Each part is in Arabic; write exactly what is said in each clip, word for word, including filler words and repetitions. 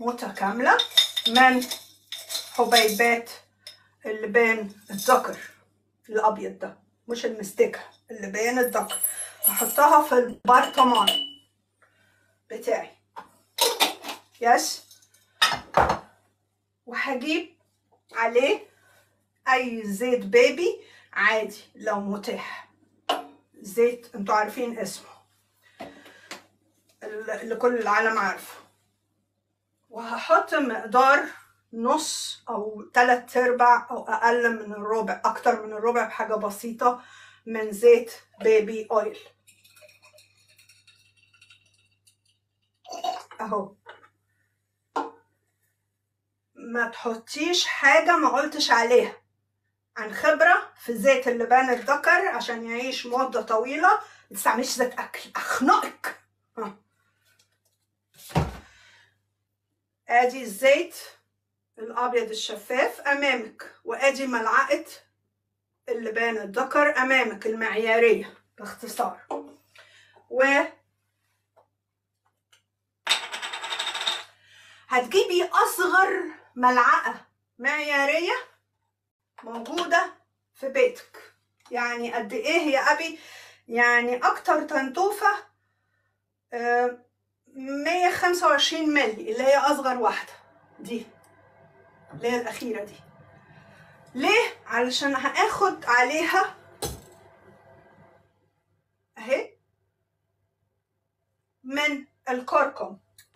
متكاملة من حبيبات اللبان الذكر الأبيض ده، مش المستكة، اللبان الذكر. هحطها في البرطمان بتاعي. يس. وهجيب عليه أي زيت بيبي عادي لو متاح، زيت انتوا عارفين اسمه اللي كل العالم عارفه. وهحط مقدار نص او تلات ارباع او اقل من الربع، اكتر من الربع بحاجة بسيطة من زيت بيبي اويل اهو. ما تحطيش حاجة ما قلتش عليها، عن خبرة في زيت اللبان الذكر عشان يعيش مدة طويلة. ما تستعمليش زيت اكل، اخنقك. ادي الزيت الابيض الشفاف امامك، وادي ملعقة اللبان الذكر امامك المعيارية باختصار. و هتجيبي اصغر ملعقة معيارية موجودة في بيتك. يعني قد ايه يا ابي؟ يعني اكتر تنتوفة مية وخمسة وعشرين مللي، اللي هي اصغر واحدة دي، اللي هي الاخيرة دي. ليه؟ علشان هاخد عليها اهي من الكركم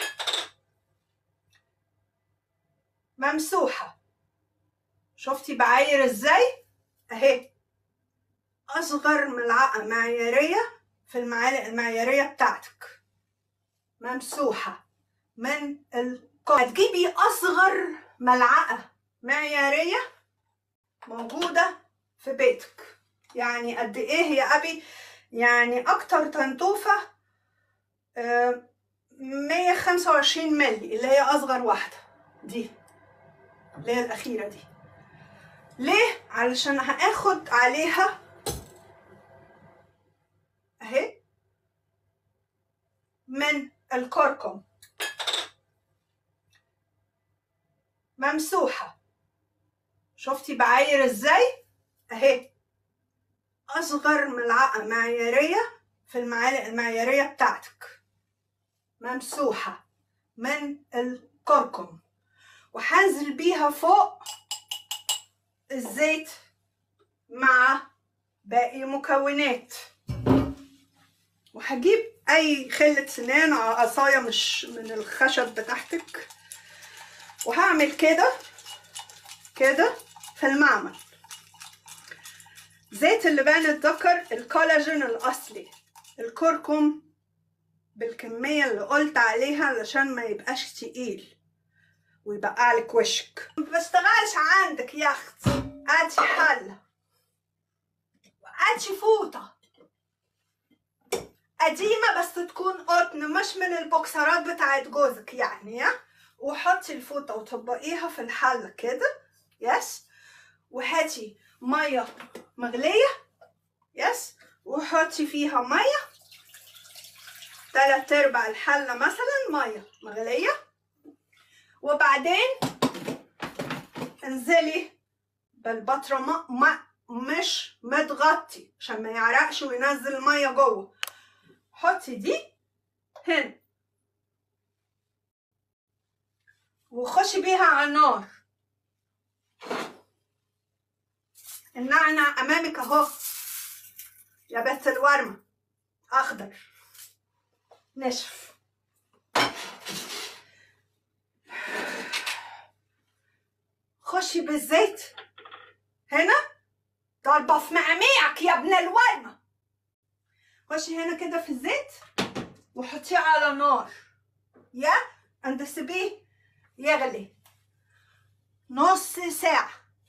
ممسوحة. شفتي بعاير ازاي؟ اهي اصغر ملعقة معيارية في المعالق المعيارية بتاعتك ممسوحة من الكركم. هتجيبي اصغر ملعقة معيارية موجودة في بيتك. يعني قد ايه يا ابي؟ يعني اكتر تنتوفة مية وخمسة وعشرين مللي، اللي هي اصغر واحدة دي، اللي هي الاخيرة دي. ليه؟ علشان هاخد عليها اهي من الكركم ممسوحة. شفتي بعاير ازاي؟ اهي اصغر ملعقة معيارية في المعالق المعيارية بتاعتك ممسوحة من الكركم، وهنزل بيها فوق الزيت مع باقي مكونات. وهجيب اي خلة سنان، عصاية مش من الخشب بتاعتك، وهعمل كده كده في المعمل. زيت اللبان الذكر الكولاجين الاصلي، الكركم بالكمية اللي قلت عليها علشان ما يبقاش تقيل ويبقى لك وشك. ما بشتغلش عندك يا اختي. ادي حلة وادي فوطة قديمة بس تكون قطن، مش من البوكسرات بتاعت جوزك يعني. يا وحطي الفوطة وطبقيها في الحلة كده. يس. وهاتي مية مغلية. يس. وحطي فيها مية، تلات ارباع الحلة مثلا مية مغلية. وبعدين انزلي بالبطرمان ما مش متغطي عشان ما يعرقش وينزل المية جوه. حطي دي هنا وخشي بيها على النار. النعنع امامك اهو يا بنت الورمة، اخضر نشف. خشي بالزيت هنا، ضربة في معميعك يا ابن الورمة. خشي هنا كده في الزيت وحطيه على نار. يا انت سيبيه يغلي نص ساعة،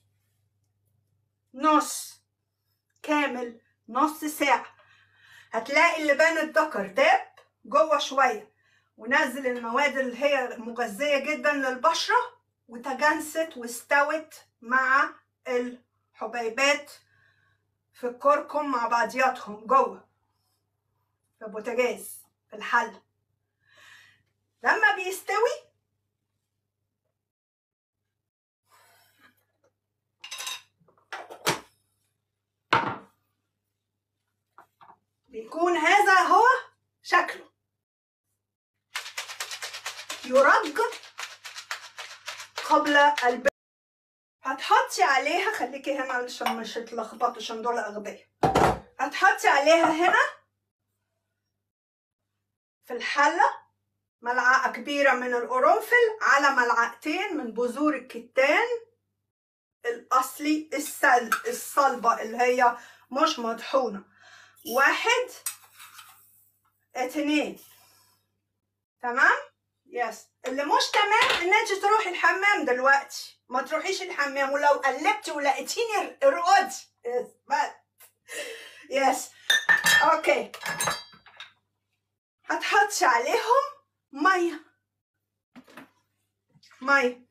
نص كامل، نص ساعة. هتلاقي اللبان الذكر داب جوه شوية ونزل المواد اللي هي مغذية جدا للبشرة، وتجانست واستوت مع الحبيبات في الكركم مع بعضياتهم جوه في البوتاجاز في الحلة. لما بيستوي بيكون هذا هو شكله. يرج قبل البيع. هتحطي عليها، خليكي هنا علشان مش هتلخبطوا عشان دول اغبياء. هتحطي عليها هنا في الحله ملعقه كبيره من القرنفل على ملعقتين من بذور الكتان الاصلي السل الصلبه اللي هي مش مطحونه. واحد اتنين. تمام؟ يس. اللي مش تمام ان انت تروحي الحمام دلوقتي، ما تروحيش الحمام، ولو قلبتي ولقيتيني ارقدي. يس بس. يس. اوكي. هتحطي عليهم ميه ميه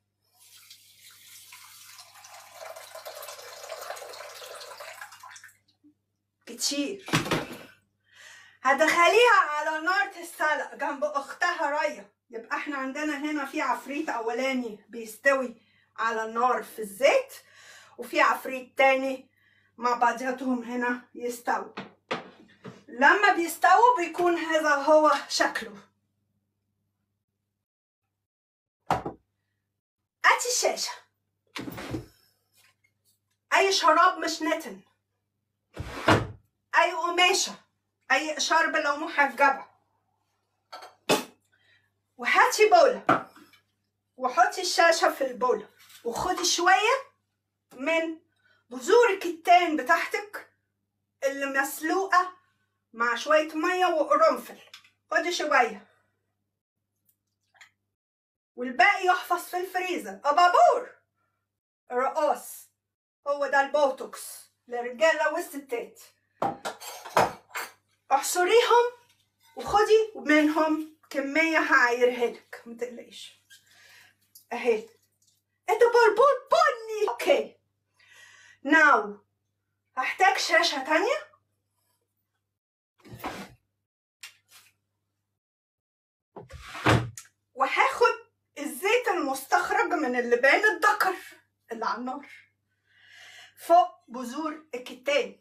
كتير. هدخليها على نار تتسلق جنب اختها ريا. يبقى احنا عندنا هنا في عفريت اولاني بيستوي على النار في الزيت، وفي عفريت تاني مع بعضياتهم هنا يستوي. لما بيستووا بيكون هذا هو شكله. هاتي الشاشة. اي شراب مش نتن، اي قماشة، اي شرب لو محجبة، وهاتي بولة وحطي الشاشة في البولة، وخدي شوية من بذور الكتان بتاعتك اللي مسلوقة مع شوية مية وقرنفل. خدي شوية والباقي يحفظ في الفريزر. أبابور رقاص، هو ده البوتوكس للرجالة والستات. احصريهم وخدي منهم كمية هعايرها لك، متقلقيش. اهي انتوا بربوط بني. اوكي ناو هحتاج شاشة تانية. وهاخد الزيت المستخرج من اللبان الذكر اللي على النار فوق بذور الكتان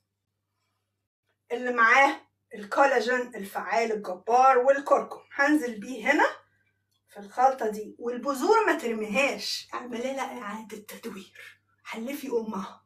اللي معاه الكولاجين الفعال الجبار والكركم. هنزل بيه هنا في الخلطة دي، والبذور ما ترميهاش، اعملي لها إعادة تدوير، حلفي أمها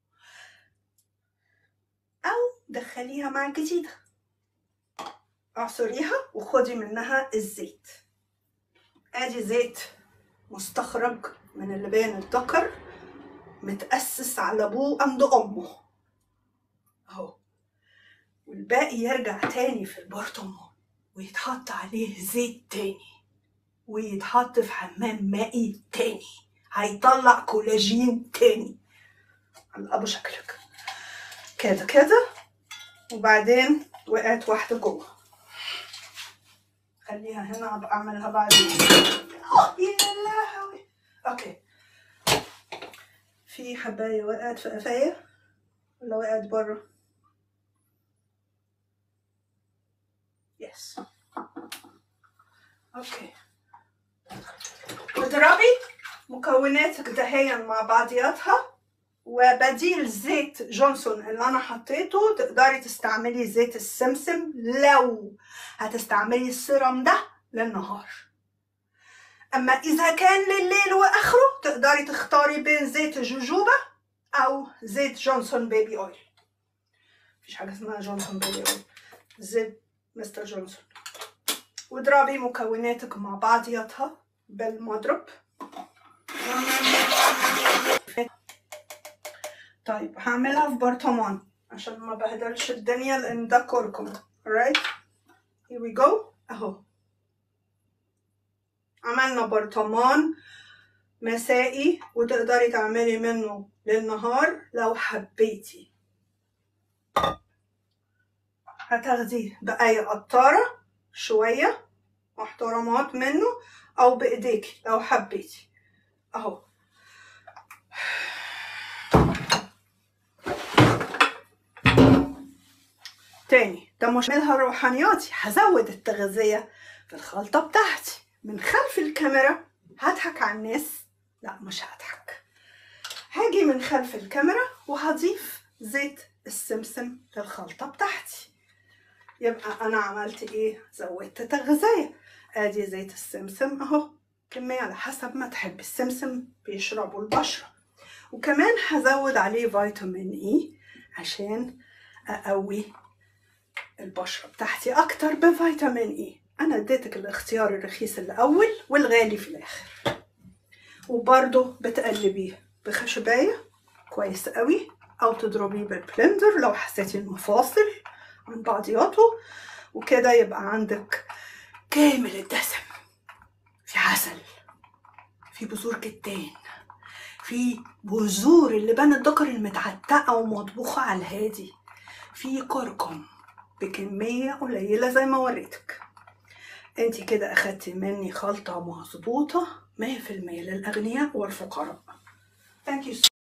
أو دخليها مع الجديدة. اعصريها وخدي منها الزيت. ادي زيت مستخرج من اللبان الذكر متأسس على ابوه عند امه اهو، والباقي يرجع تاني في البرطمان ويتحط عليه زيت تاني ويتحط في حمام مائي تاني، هيطلع كولاجين تاني. على ابو شكلك كده كده. وبعدين وقعت واحدة جوه، خليها هنا ابقى اعملها بعدين. يا لهوي. اوكي، في حبايه وقعت في قفايا ولا وقعت بره؟ يس. اوكي، اضربي مكوناتك دهيا مع بعضياتها، وبديل زيت جونسون اللي انا حطيته تقدري تستعملي زيت السمسم لو هتستعملي السيرم ده للنهار. اما اذا كان لليل واخره تقدري تختاري بين زيت الجوجوبا او زيت جونسون بيبي اويل. مفيش حاجه اسمها جونسون بيبي اويل، زيت مستر جونسون. واضربي مكوناتك مع بعضياتها بالمضرب. طيب هعملها في برطمان عشان ما بهدلش الدنيا لان ده كركم. alright here we go. اهو عملنا برطمان مسائي وتقدري تعملي منه للنهار لو حبيتي. هتاخدي بقايا قطارة شوية محترمات منه او بايديكي لو حبيتي. اهو تاني ده مش منها روحانياتي، هزود التغذية في الخلطة بتاعتي. من خلف الكاميرا هضحك على الناس، لا مش هضحك، هاجي من خلف الكاميرا وهضيف زيت السمسم للخلطة بتاعتي. يبقى انا عملت ايه؟ زودت تغذية. ادي زيت السمسم اهو، كمية على حسب ما تحب. السمسم بيشربوا البشرة. وكمان هزود عليه فيتامين اي عشان اقوي البشرة بتاعتي اكتر بفيتامين اي. انا اديتك الاختيار الرخيص الاول والغالي في الاخر. وبرضه بتقلبيه بخشباية كويس قوي، او تضربيه بالبلندر لو حسيتي انه فاصل عن بعضياته. وكده يبقى عندك كامل الدسم. في عسل، في بذور كتان، في بذور اللبان الذكر المتعتقه ومطبوخه على الهادي، في كركم بكميه قليله زي ما وريتك. انتي كده اخدتي مني خلطه مظبوطه مية في المية للاغنياء والفقراء. Thank you so